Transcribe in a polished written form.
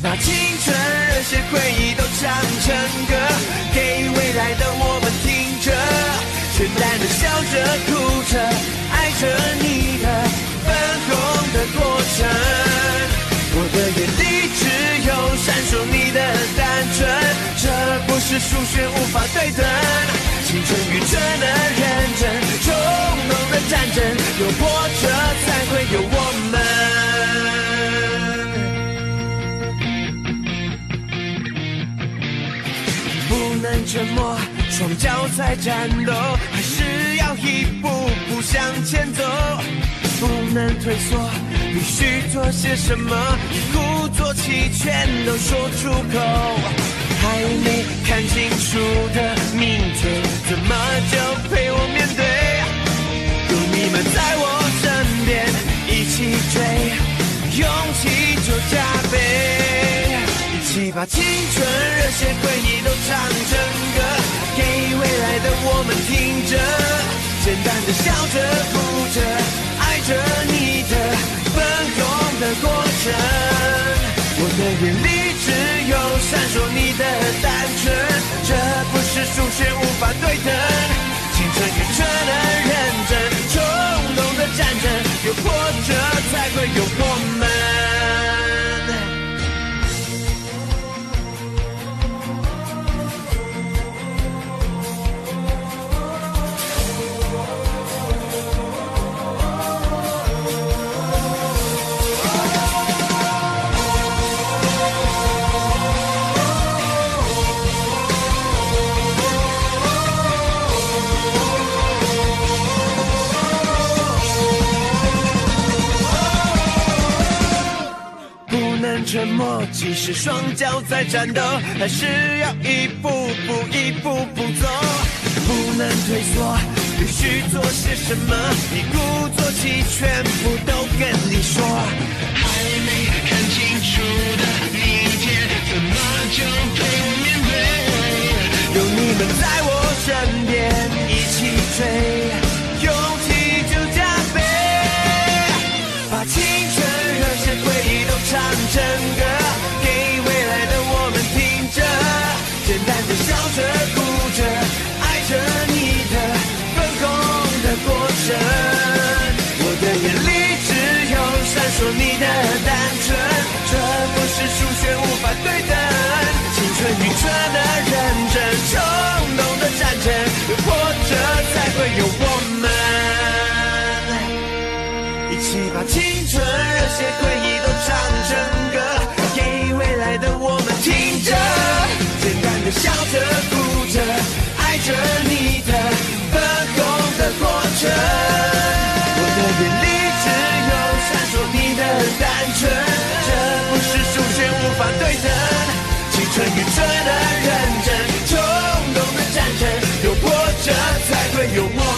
把青春热血回忆都唱成歌，给未来的我们听着，简单的笑着哭着，爱着你的粉红的过程。我的眼里只有闪烁你的单纯，这不是数学无法对等，青春愚蠢的认真，冲动的战争，有波折才会有我们。不能沉默，双脚在战斗，还是要一步步向前走。不能退缩，必须做些什么，一鼓作气全都说出口。还没看清楚的明天，怎么就陪我面对？有你们在我身边，一起追，勇气就加倍。一起把青春热血回忆都唱成歌，给未来的我们听着，简单的笑着哭着，爱着你的粉红的过程。我的眼里只有闪烁你的单纯，这不是数学无法对等，青春愚蠢的认真，冲动的战争，有波折才会有我们。沉默，即使双脚在战斗，还是要一步步走。不能退缩，必须做些什么，一鼓作气全部都跟你说。还没看清楚的明天，怎么就陪我面对？有你们在我身边，一起追，勇气就加倍。把青春热血回忆都唱成歌，给未来的我们听着，简单的笑着哭着，爱着你的粉红的过程。我的眼里只有闪烁你的单纯，这不是数学无法对等，青春愚蠢的认真，冲动的战争，有波折才会有我们。一起把青春热血回忆都唱成歌，给未来的我们听着，简单的笑着哭着，爱着你的粉红的过程。我的眼里只有闪烁你的单纯，这不是数学无法对等，青春愚蠢的认真，冲动的战争，有波折才会有我。